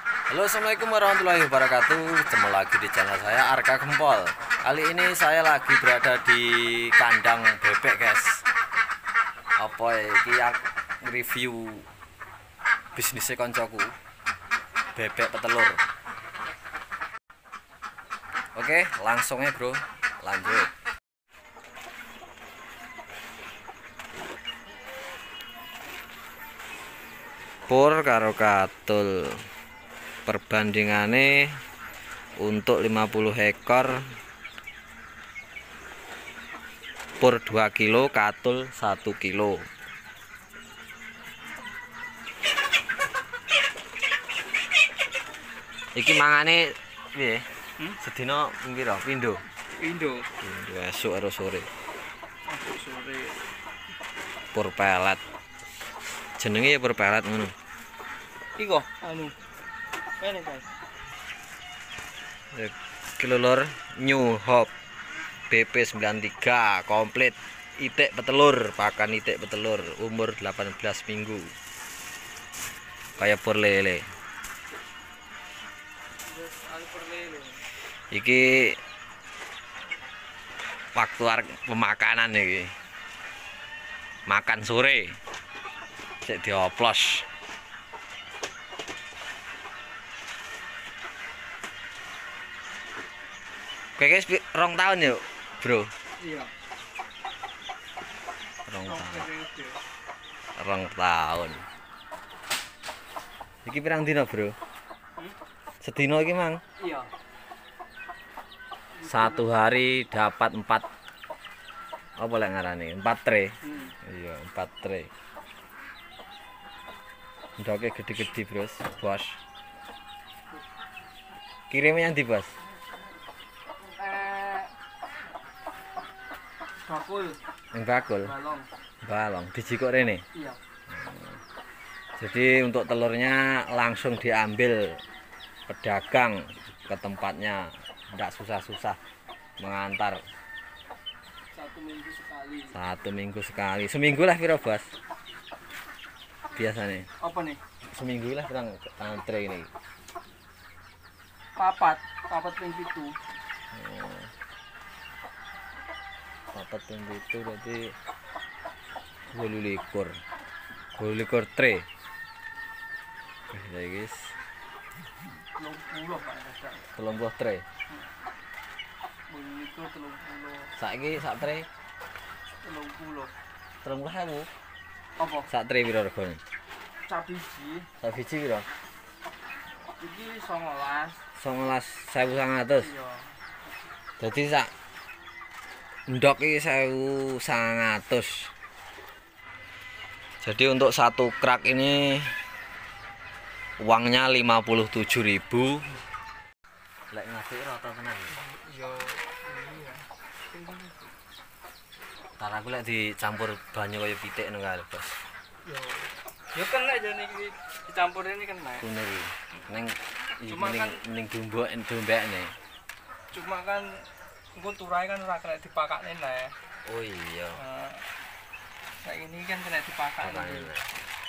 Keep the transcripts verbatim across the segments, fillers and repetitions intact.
Halo, assalamualaikum warahmatullahi wabarakatuh. Ketemu lagi di channel saya Arka Gempol. Kali ini saya lagi berada di kandang bebek, guys. Apa iki review bisnisnya koncoku, bebek petelur. Oke, langsung ya bro, lanjut. Pur karo katul perbandingannya untuk lima puluh ekor pur dua kilo, katul satu kilo. Iki mangane piye? Hmm? Sedina piro? Pindho. Pindho. Pindho esuk karo sore. Esuk sore. Pur pelet. Jenenge ya pur pelet ngono. Iko anu. Kene, guys. Kilo lor New Hope B P sembilan tiga komplit itik petelur, pakan itik petelur, umur delapan belas minggu. Kayak pur lele. Iki waktu pemakanan iki. Makan sore. Sik dioplos. Oke guys, rong tahun yuk, bro. Iya. Rong tahun. Rong tahun. Iki pirang dino, bro? Hmm? Sedino iki, Mang? Iya. Satu hari dapat empat. Oh, boleh ngarani? Empat tray. Hmm. Iya, empat tray. Ndoknya gede-gede, bros, bos. Kirimnya yang di bos? Bakul. Yang bakul. Balong. Balong. Biji kok rene. Iya. Jadi untuk telurnya langsung diambil pedagang ke tempatnya, tidak susah-susah mengantar. Satu minggu sekali. Satu minggu sekali. Seminggu lah piro bos? Biasanya. Apa nih? Seminggu lah pirang antre ini. Papat, papat ping pitu. Oh. Papat ping pitu berarti wolu likur. Wolu likur tray. Oke, guys. telung puluh Pak. telung puluh tray. Wolu likur telung puluh. Saiki sak tray telung puluh. telung puluh ewu. Apa? Sak tray piro regane? Sak biji. Sak biji piro? Iki songolas. songolas sewu sangang atus. Iya. Jadi sak ndok iki sewu sangang atus. Jadi untuk satu krak ini uangnya lima puluh tujuh ribu. Lek ngasih rata tenan. Yo iya. Entar aku lek dicampur banyu kaya pitik ngono kae, Bos. Yo. Yo kena jane iki dicampur ini kena. Kuno iki. Ning Cuma mending kan mending dumbuk dombekne. Cuma kan engko turai kan ora kena dipakakne nek. Oh iya. Nah, kayak gini kan kena dipakakne. Makanya.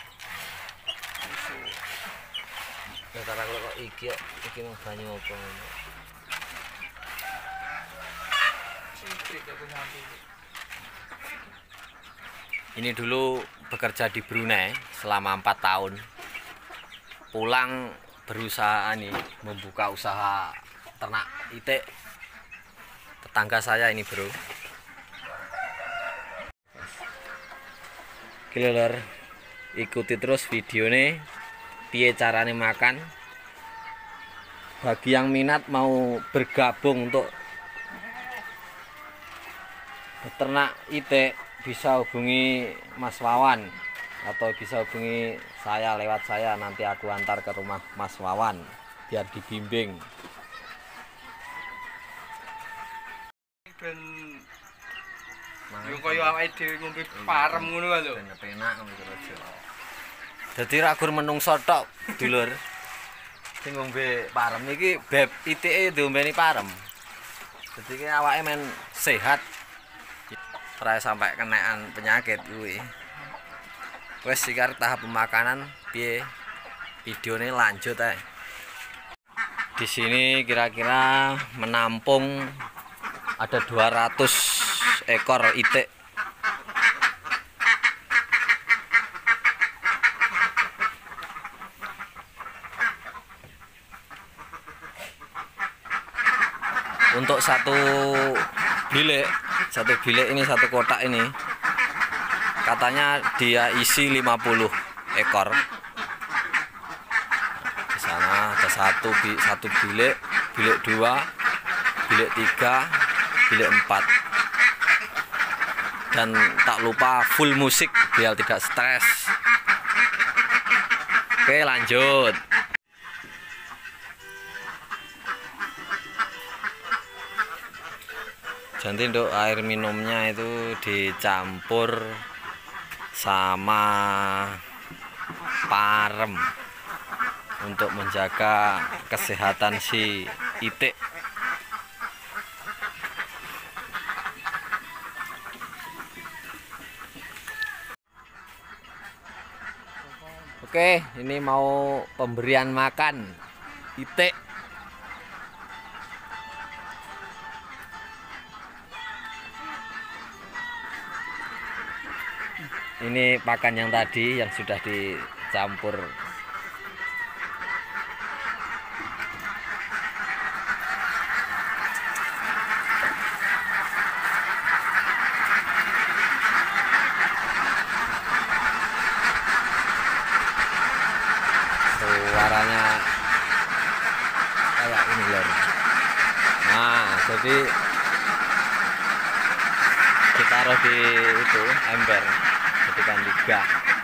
Entar aku kok iki iki mau banyu apa ngono. Sintrik aku nanti. Ini dulu bekerja di Brunei selama empat tahun. Pulang berusaha nih membuka usaha ternak itik. Tetangga saya ini, bro. Oke lor, ikuti terus video nih. Piye carane makan. Bagi yang minat mau bergabung untuk ternak itik, bisa hubungi Mas Wawan atau bisa hubungi saya lewat saya, nanti aku antar ke rumah Mas Wawan biar dibimbing. Ben yo koyo awake dhewe ngombe parem ngono kan lho. Ben penak ngono aja. Dadi ra gur menungso tok, dulur. Sing ngombe parem iki beb itike diombeni parem. Dadi ki awake men sehat. Ora sampai kenaan penyakit kuwi. Wes iki tahap pemakanan piye? Videone lanjut ae. Di sini kira-kira menampung ada dua ratus ekor itik. Untuk satu bilik, satu bilik ini, satu kotak ini, katanya dia isi lima puluh ekor. Di sana ada satu satu bilik, bilik dua, bilik tiga, bilik empat. Dan tak lupa full musik biar tidak stres. Oke, lanjut. Jadi untuk air minumnya itu dicampur sama parem untuk menjaga kesehatan si itik. Oke, ini mau pemberian makan itik. Ini pakan yang tadi yang sudah dicampur. Suaranya kayak ini lor. Nah, jadi ditaruh di itu ember. Jadikan liga.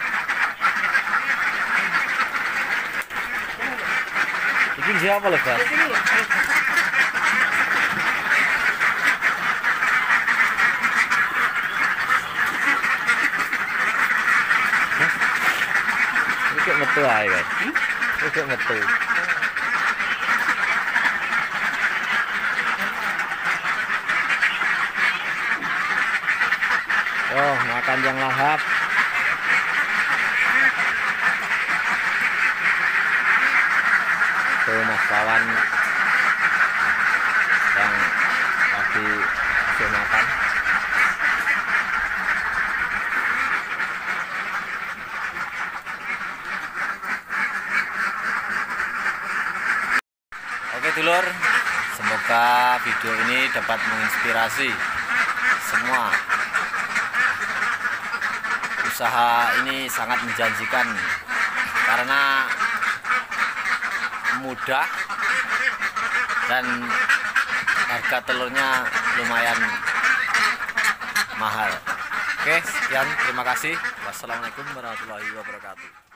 Ini siapa loh, Bas? Ini kayak metu aja, guys. Ini kayak metu. Oh, makan yang lahap. Tuh mas kawan yang lagi kasih makan. Oke dulur, semoga video ini dapat menginspirasi semua. Usaha ini sangat menjanjikan karena mudah dan harga telurnya lumayan mahal. Oke, sekian, terima kasih. Wassalamualaikum warahmatullahi wabarakatuh.